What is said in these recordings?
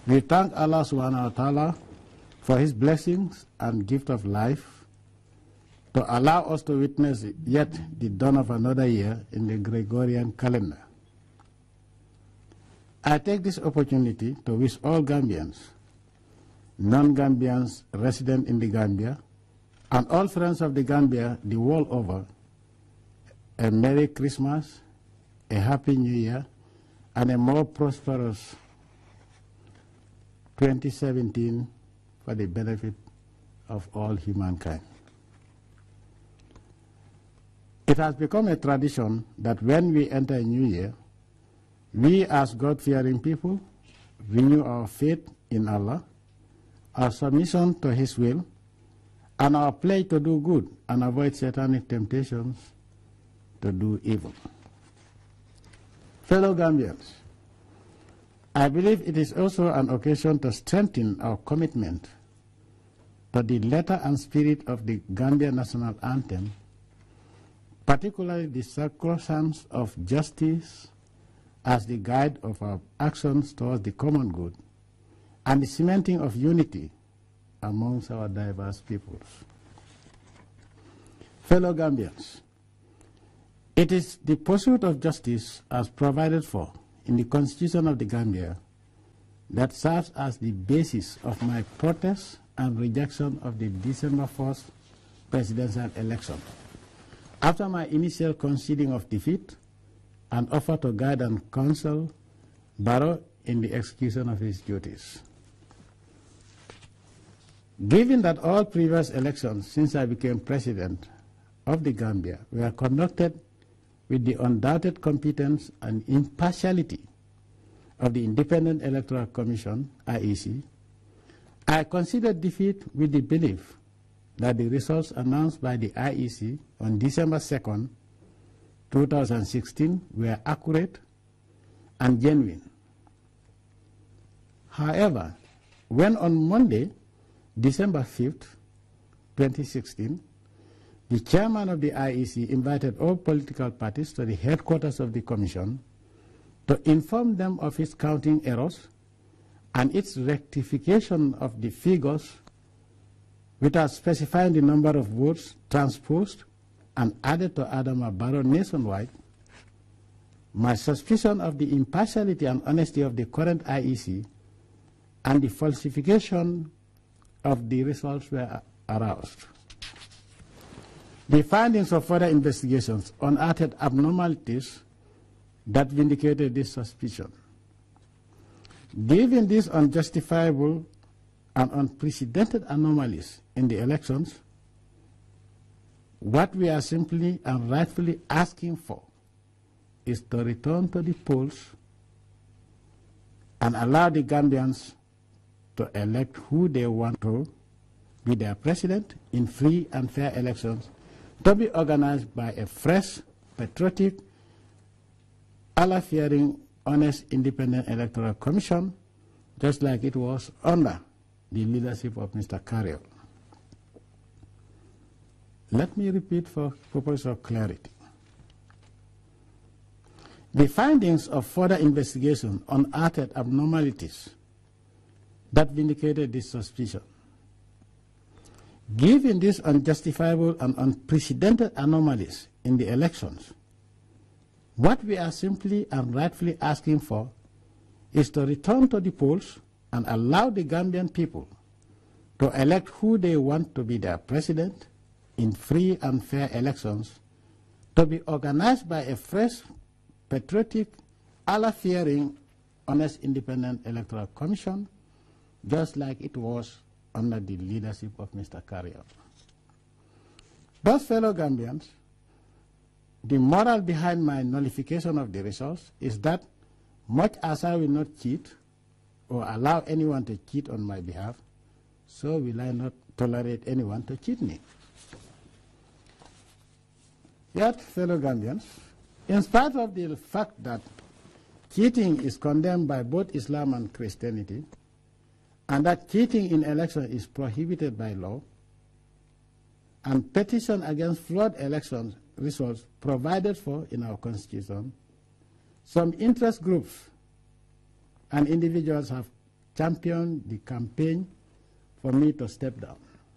We thank Allah subhanahu wa ta'ala for His blessings and gift of life to allow us to witness yet the dawn of another year in the Gregorian calendar. I take this opportunity to wish all Gambians, non-Gambians resident in the Gambia, and all friends of the Gambia the world over a Merry Christmas, a Happy New Year, and a more prosperous 2017 for the benefit of all humankind. It has become a tradition that when we enter a new year, we as God-fearing people renew our faith in Allah, our submission to His will, and our pledge to do good and avoid satanic temptations to do evil. Fellow Gambians, I believe it is also an occasion to strengthen our commitment to the letter and spirit of the Gambia national anthem, particularly the sacrosanct of justice as the guide of our actions towards the common good, and the cementing of unity amongst our diverse peoples. Fellow Gambians, it is the pursuit of justice as provided for in the Constitution of the Gambia that serves as the basis of my protest and rejection of the December 1st presidential election. After my initial conceding of defeat and offer to guide and counsel Barrow in the execution of his duties. Given that all previous elections since I became president of the Gambia were conducted with the undoubted competence and impartiality of the Independent Electoral Commission, IEC, I considered defeat with the belief that the results announced by the IEC on December 2nd, 2016 were accurate and genuine. However, when on Monday, December 5th, 2016, the chairman of the IEC invited all political parties to the headquarters of the Commission to inform them of its counting errors and its rectification of the figures without specifying the number of votes transposed and added to Adama Barrow nationwide, my suspicion of the impartiality and honesty of the current IEC and the falsification of the results were aroused. The findings of further investigations unearthed abnormalities that vindicated this suspicion. Given these unjustifiable and unprecedented anomalies in the elections, what we are simply and rightfully asking for is to return to the polls and allow the Gambians to elect who they want to be their president in free and fair elections to be organized by a fresh, patriotic, Allah-fearing, honest, independent electoral commission, just like it was under the leadership of Mr. Carrier. Let me repeat for purpose of clarity. The findings of further investigation unearthed abnormalities that vindicated this suspicion. Given these unjustifiable and unprecedented anomalies in the elections, what we are simply and rightfully asking for is to return to the polls and allow the Gambian people to elect who they want to be their president in free and fair elections, to be organized by a fresh, patriotic, Allah-fearing, honest, independent electoral commission, just like it was under the leadership of Mr. Carrier. Thus, fellow Gambians, the moral behind my nullification of the results is that much as I will not cheat or allow anyone to cheat on my behalf, so will I not tolerate anyone to cheat me. Yet, fellow Gambians, in spite of the fact that cheating is condemned by both Islam and Christianity, and that cheating in election is prohibited by law, and petition against flawed election results provided for in our Constitution, some interest groups and individuals have championed the campaign for me to step down.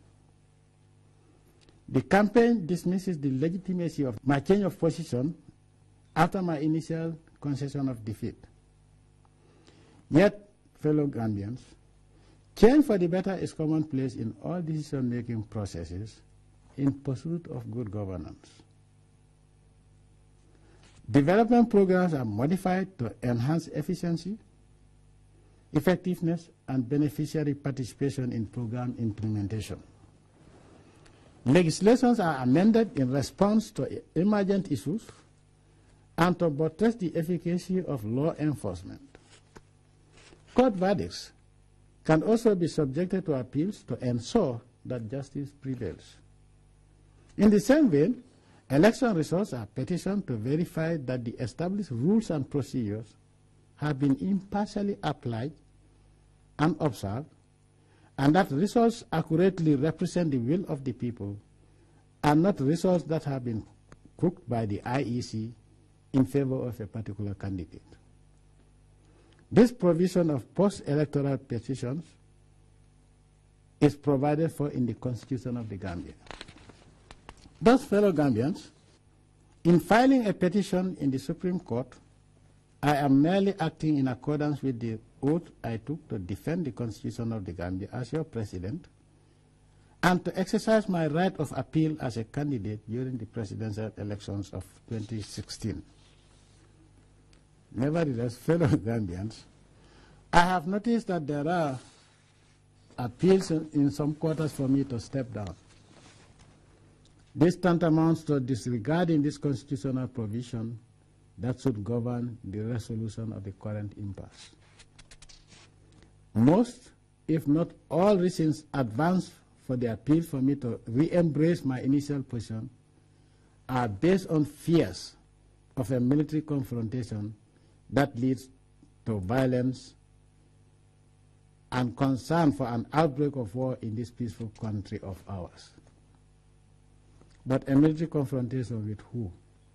The campaign dismisses the legitimacy of my change of position after my initial concession of defeat. Yet, fellow Gambians, change for the better is commonplace in all decision-making processes in pursuit of good governance. Development programs are modified to enhance efficiency, effectiveness, and beneficiary participation in program implementation. Legislations are amended in response to emergent issues and to buttress the efficacy of law enforcement. Court verdicts can also be subjected to appeals to ensure that justice prevails. In the same vein, election results are petitioned to verify that the established rules and procedures have been impartially applied and observed, and that results accurately represent the will of the people and not results that have been cooked by the IEC in favor of a particular candidate. This provision of post-electoral petitions is provided for in the Constitution of the Gambia. Thus, fellow Gambians, in filing a petition in the Supreme Court, I am merely acting in accordance with the oath I took to defend the Constitution of the Gambia as your president and to exercise my right of appeal as a candidate during the presidential elections of 2016. Nevertheless, fellow Gambians, I have noticed that there are appeals in some quarters for me to step down. This tantamounts to disregarding this constitutional provision that should govern the resolution of the current impasse. Most, if not all, reasons advanced for the appeal for me to re-embrace my initial position are based on fears of a military confrontation that leads to violence and concern for an outbreak of war in this peaceful country of ours. But a military confrontation with who?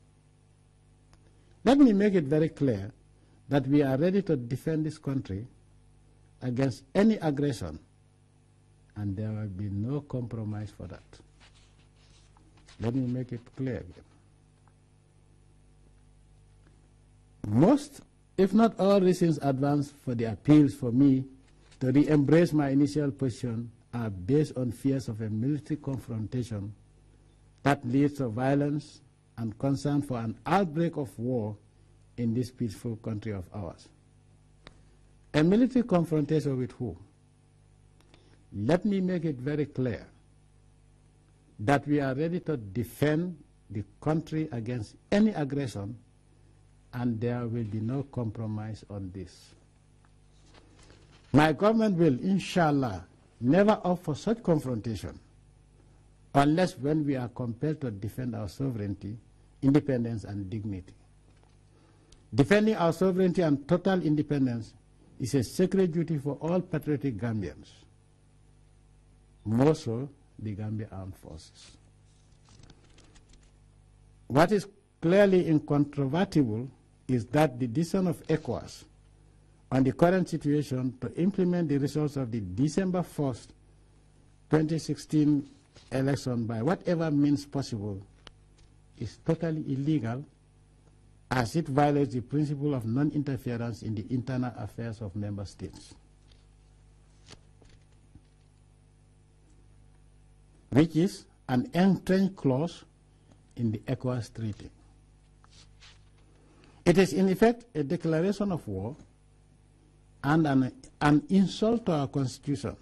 Let me make it very clear that we are ready to defend this country against any aggression, and there will be no compromise for that. Let me make it clear again. Most, if not all, reasons advanced for the appeals for me to re-embrace my initial position are based on fears of a military confrontation that leads to violence and concern for an outbreak of war in this peaceful country of ours. A military confrontation with who? Let me make it very clear that we are ready to defend the country against any aggression, and there will be no compromise on this. My government will, inshallah, never opt for such confrontation unless when we are compelled to defend our sovereignty, independence, and dignity. Defending our sovereignty and total independence is a sacred duty for all patriotic Gambians, more so the Gambia Armed Forces. What is clearly incontrovertible is that the decision of ECOWAS on the current situation to implement the results of the December 1st, 2016 election by whatever means possible is totally illegal, as it violates the principle of non-interference in the internal affairs of member states, which is an entrenched clause in the ECOWAS Treaty. It is in effect a declaration of war and an insult to our Constitution.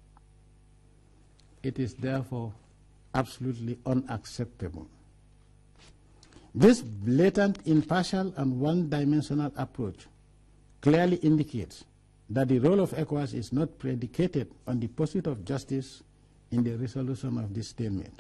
It is therefore absolutely unacceptable. This blatant, impartial, and one-dimensional approach clearly indicates that the role of ECOWAS is not predicated on the pursuit of justice in the resolution of this stalemate.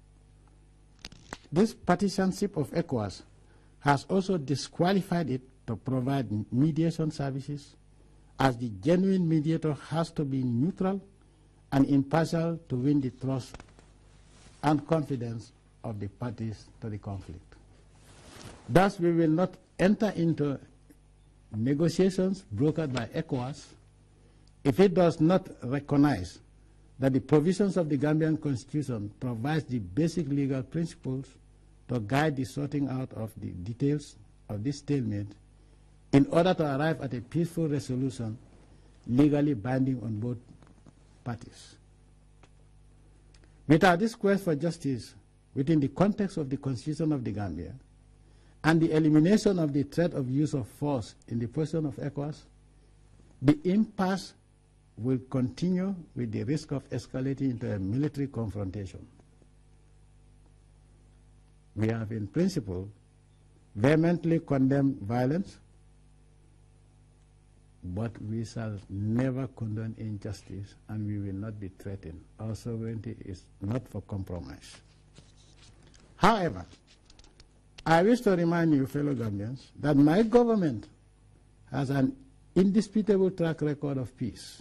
This partisanship of ECOWAS has also disqualified it to provide mediation services, as the genuine mediator has to be neutral and impartial to win the trust and confidence of the parties to the conflict. Thus, we will not enter into negotiations brokered by ECOWAS if it does not recognize that the provisions of the Gambian Constitution provides the basic legal principles to guide the sorting out of the details of this stalemate in order to arrive at a peaceful resolution legally binding on both parties. Without this quest for justice within the context of the Constitution of the Gambia and the elimination of the threat of use of force in the person of ECOWAS, the impasse will continue with the risk of escalating into a military confrontation. We have in principle vehemently condemned violence, but we shall never condone injustice, and we will not be threatened. Our sovereignty is not for compromise. However, I wish to remind you, fellow Gambians, that my government has an indisputable track record of peace.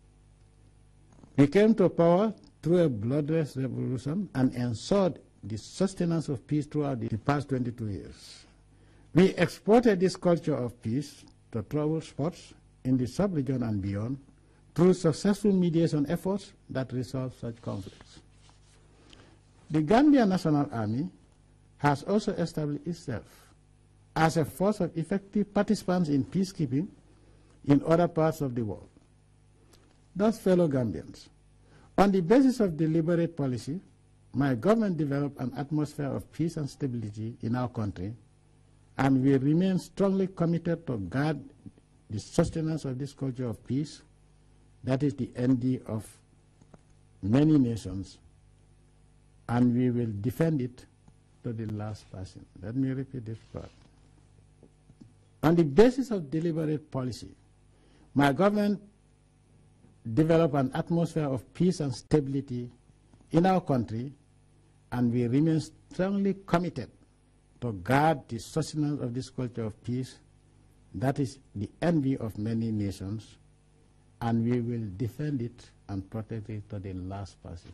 We came to power through a bloodless revolution and ensured the sustenance of peace throughout the past 22 years. We exported this culture of peace to troubled spots in the sub-region and beyond through successful mediation efforts that resolve such conflicts. The Gambia National Army has also established itself as a force of effective participants in peacekeeping in other parts of the world. Thus, fellow Gambians, on the basis of deliberate policy, my government developed an atmosphere of peace and stability in our country, and we remain strongly committed to guard the sustenance of this culture of peace that is the envy of many nations, and we will defend it to the last person. Let me repeat this part. On the basis of deliberate policy, my government developed an atmosphere of peace and stability in our country, and we remain strongly committed to guard the sustenance of this culture of peace that is the envy of many nations, and we will defend it and protect it to the last person.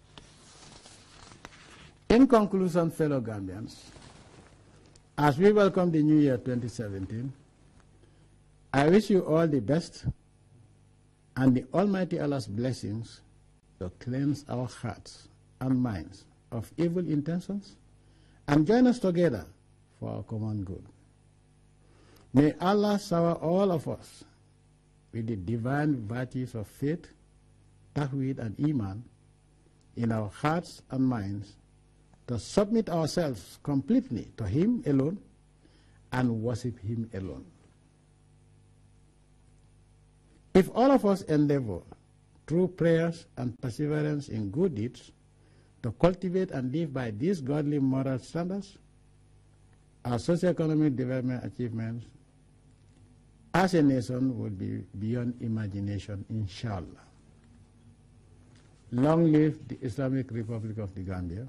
In conclusion, fellow Gambians, as we welcome the new year 2017, I wish you all the best and the Almighty Allah's blessings to cleanse our hearts and minds of evil intentions and join us together for our common good. May Allah shower all of us with the divine virtues of faith, tawheed, and iman in our hearts and minds to submit ourselves completely to Him alone and worship Him alone. If all of us endeavor through prayers and perseverance in good deeds to cultivate and live by these godly moral standards, our socio-economic development achievements as a nation will be beyond imagination, inshallah. Long live the Islamic Republic of the Gambia.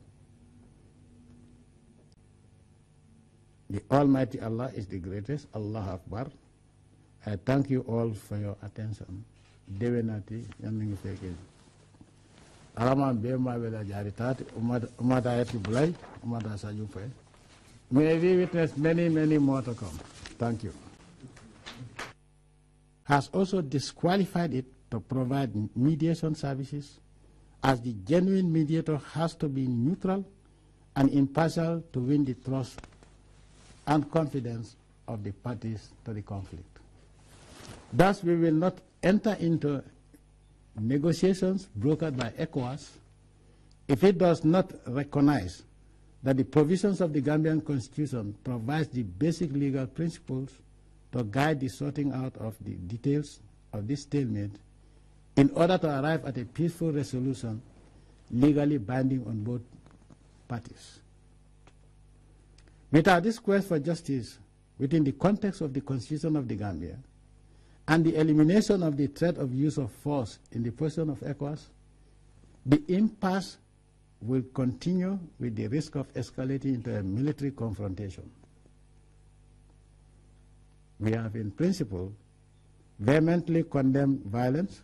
The Almighty Allah is the greatest. Allah Akbar. I thank you all for your attention. Devenati yamingi feke. Alama bema bela jaritati umada ayati bulai umada sajupe. May we witness many, many more to come. Thank you. Has also disqualified it to provide mediation services, as the genuine mediator has to be neutral and impartial to win the trust and confidence of the parties to the conflict. Thus, we will not enter into negotiations brokered by ECOWAS if it does not recognize that the provisions of the Gambian Constitution provides the basic legal principles to guide the sorting out of the details of this stalemate in order to arrive at a peaceful resolution legally binding on both parties. Without this quest for justice within the context of the Constitution of the Gambia and the elimination of the threat of use of force in the person of ECOWAS, the impasse will continue with the risk of escalating into a military confrontation. We have in principle vehemently condemned violence,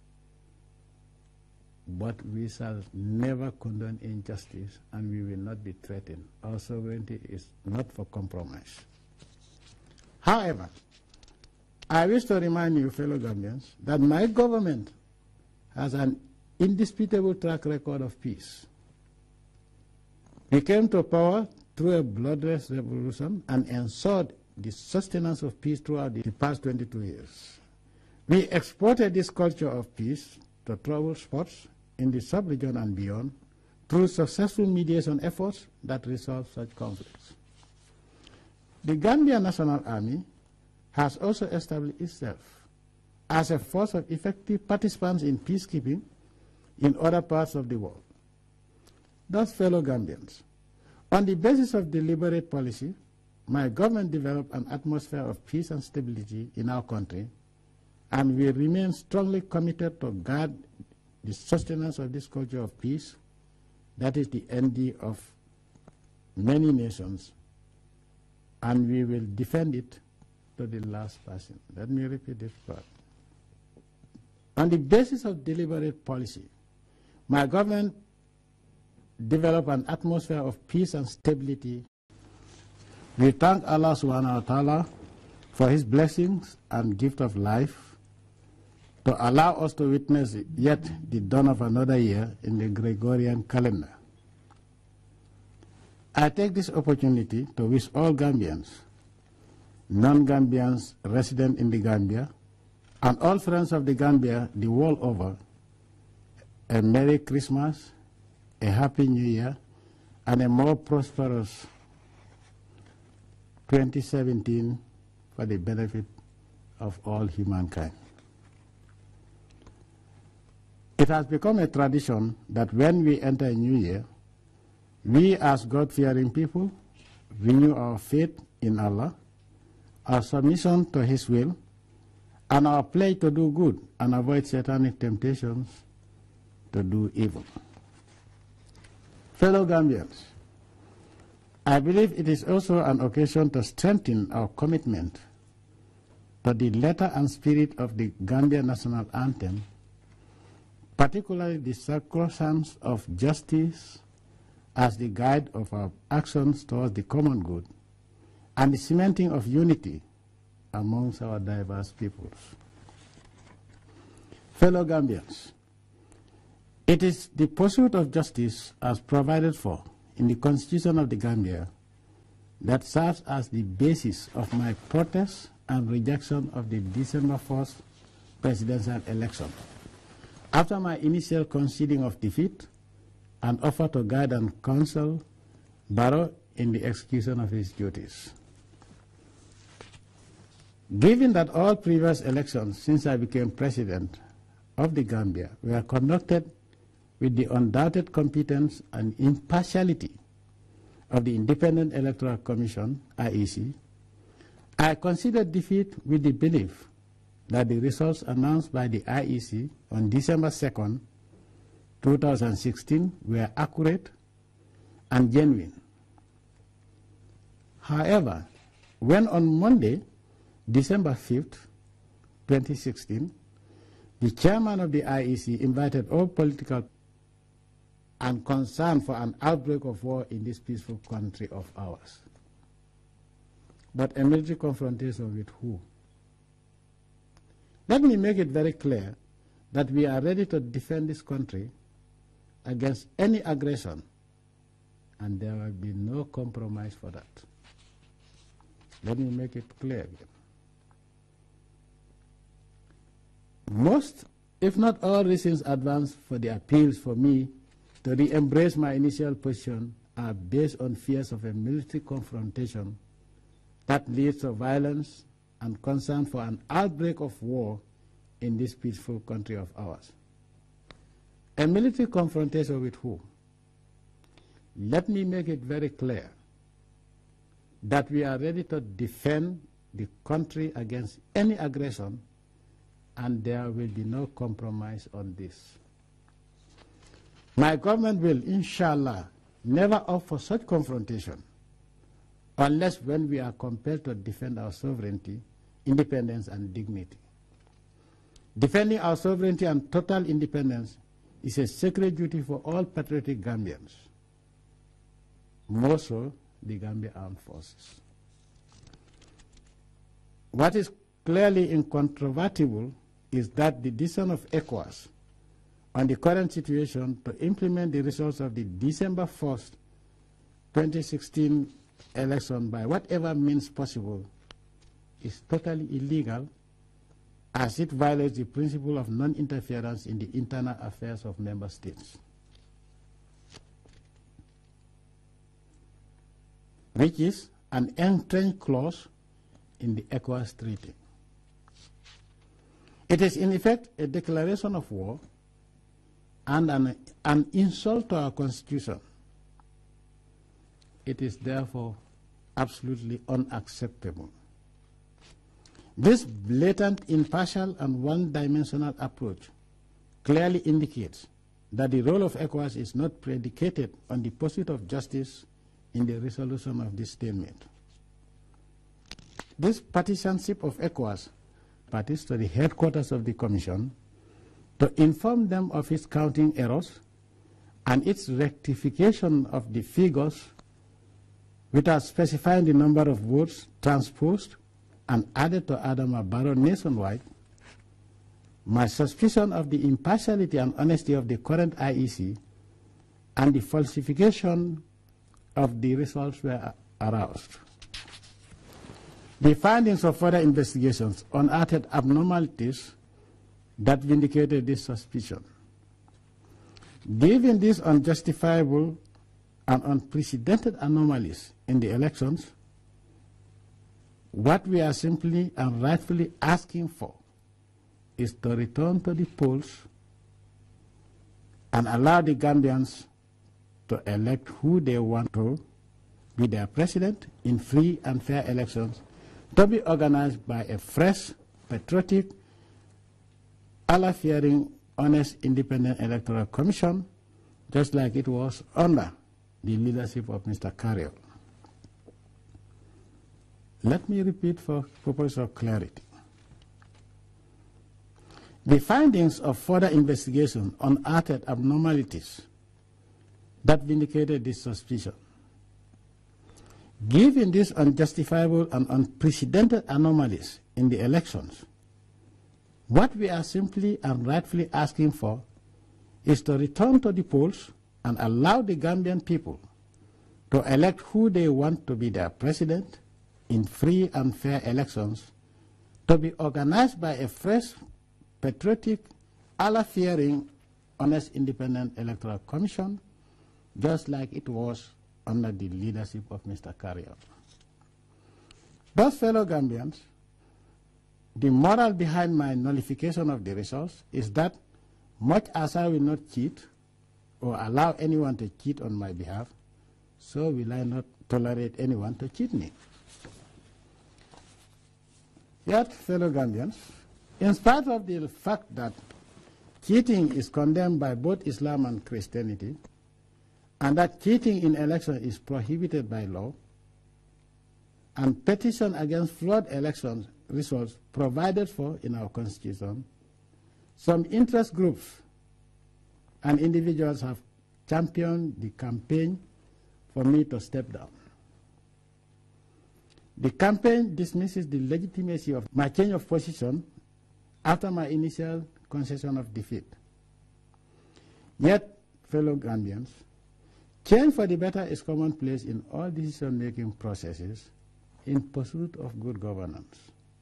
but we shall never condone injustice, and we will not be threatened. Our sovereignty is not for compromise. However, I wish to remind you, fellow Gambians, that my government has an indisputable track record of peace. We came to power through a bloodless revolution and ensured the sustenance of peace throughout the past 22 years. We exported this culture of peace to troubled spots in the sub-region and beyond through successful mediation efforts that resolve such conflicts. The Gambia National Army has also established itself as a force of effective participants in peacekeeping in other parts of the world. Thus, fellow Gambians, on the basis of deliberate policy, my government developed an atmosphere of peace and stability in our country, and we remain strongly committed to guard the sustenance of this culture of peace. That is the envy of many nations, and we will defend it to the last person. Let me repeat this part. On the basis of deliberate policy, my government developed an atmosphere of peace and stability. We thank Allah subhanahu wa ta'ala for his blessings and gift of life to allow us to witness yet the dawn of another year in the Gregorian calendar. I take this opportunity to wish all Gambians, non-Gambians resident in the Gambia, and all friends of the Gambia the world over, a Merry Christmas, a Happy New Year, and a more prosperous 2017 for the benefit of all humankind. It has become a tradition that when we enter a new year, we as God-fearing people renew our faith in Allah, our submission to His will, and our pledge to do good and avoid satanic temptations to do evil. Fellow Gambians, I believe it is also an occasion to strengthen our commitment to the letter and spirit of the Gambia National Anthem, particularly the sacrosanct of justice as the guide of our actions towards the common good, and the cementing of unity amongst our diverse peoples. Fellow Gambians, it is the pursuit of justice as provided for in the Constitution of the Gambia that serves as the basis of my protest and rejection of the December 1st presidential election. After my initial conceding of defeat and offer to guide and counsel Barrow in the execution of his duties. Given that all previous elections since I became president of the Gambia were conducted with the undoubted competence and impartiality of the Independent Electoral Commission, IEC, I considered defeat with the belief that the results announced by the IEC on December 2nd, 2016 were accurate and genuine. However, when on Monday, December 5th, 2016, the chairman of the IEC invited all political and concern for an outbreak of war in this peaceful country of ours. But a military confrontation with who? Let me make it very clear that we are ready to defend this country against any aggression, and there will be no compromise for that. Let me make it clear again. Most, if not all, reasons advanced for the appeals for me to re-embrace my initial position are based on fears of a military confrontation that leads to violence and concern for an outbreak of war in this peaceful country of ours. A military confrontation with who? Let me make it very clear that we are ready to defend the country against any aggression, and there will be no compromise on this. My government will, inshallah, never opt for such confrontation unless when we are compelled to defend our sovereignty, independence, and dignity. Defending our sovereignty and total independence is a sacred duty for all patriotic Gambians, more so the Gambia Armed Forces. What is clearly incontrovertible is that the decision of ECOWAS on the current situation to implement the results of the December 1st, 2016 election by whatever means possible is totally illegal, as it violates the principle of non-interference in the internal affairs of member states, which is an entrenched clause in the ECOWAS Treaty. It is in effect a declaration of war and an insult to our Constitution. It is therefore absolutely unacceptable. This blatant, impartial, and one-dimensional approach clearly indicates that the role of ECOWAS is not predicated on the pursuit of justice in the resolution of this stalemate. This partisanship of ECOWAS parties to the headquarters of the Commission to inform them of its counting errors and its rectification of the figures without specifying the number of votes transposed and added to Adama Barrow nationwide. My suspicion of the impartiality and honesty of the current IEC and the falsification of the results were aroused. The findings of further investigations unearthed abnormalities that vindicated this suspicion. Given these unjustifiable and unprecedented anomalies in the elections, what we are simply and rightfully asking for is to return to the polls and allow the Gambians to elect who they want to be their president in free and fair elections, to be organized by a fresh, patriotic, Allah-fearing, honest, independent electoral commission, just like it was under the leadership of Mr. Carrier. Let me repeat for purpose of clarity. The findings of further investigation unearthed abnormalities that vindicated this suspicion. Given these unjustifiable and unprecedented anomalies in the elections, what we are simply and rightfully asking for is to return to the polls and allow the Gambian people to elect who they want to be their president in free and fair elections, to be organized by a fresh, patriotic, Allah-fearing, honest, independent electoral commission, just like it was under the leadership of Mr. Carrier. Thus, fellow Gambians, the moral behind my nullification of the results is that much as I will not cheat or allow anyone to cheat on my behalf, so will I not tolerate anyone to cheat me. Yet, fellow Gambians, in spite of the fact that cheating is condemned by both Islam and Christianity, and that cheating in election is prohibited by law, and petition against flawed election results provided for in our Constitution, some interest groups and individuals have championed the campaign for me to step down. The campaign dismisses the legitimacy of my change of position after my initial concession of defeat. Yet, fellow Gambians, change for the better is commonplace in all decision-making processes in pursuit of good governance.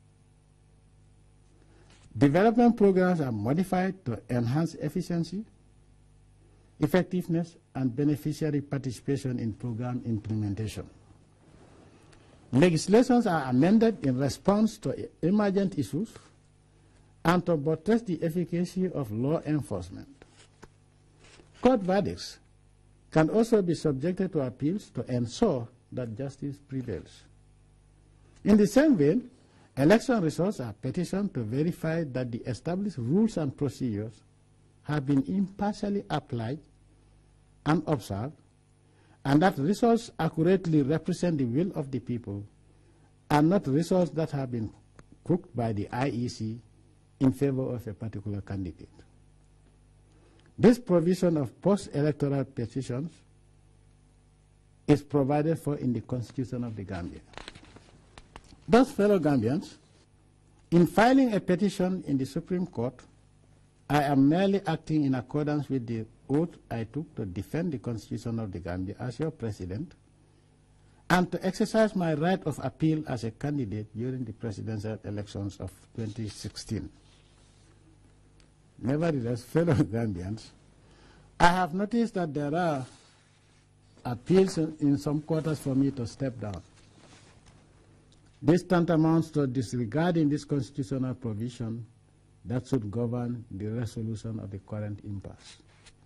Development programs are modified to enhance efficiency, effectiveness, and beneficiary participation in program implementation. Legislations are amended in response to emergent issues and to buttress the efficacy of law enforcement. Court verdicts can also be subjected to appeals to ensure that justice prevails. In the same vein, election results are petitioned to verify that the established rules and procedures have been impartially applied and observed, and that results accurately represent the will of the people and not results that have been cooked by the IEC in favor of a particular candidate. This provision of post-electoral petitions is provided for in the Constitution of the Gambia. Thus, fellow Gambians, In filing a petition in the Supreme Court, I am merely acting in accordance with the oath I took to defend the Constitution of the Gambia as your president and to exercise my right of appeal as a candidate during the presidential elections of 2016. Nevertheless, fellow Gambians, I have noticed that there are appeals in some quarters for me to step down. This tantamounts to disregarding this constitutional provision that should govern the resolution of the current impasse.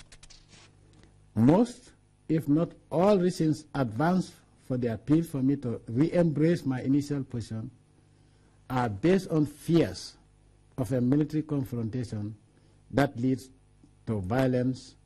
Most, if not all, reasons advanced for the appeal for me to re-embrace my initial position are based on fears of a military confrontation that leads to violence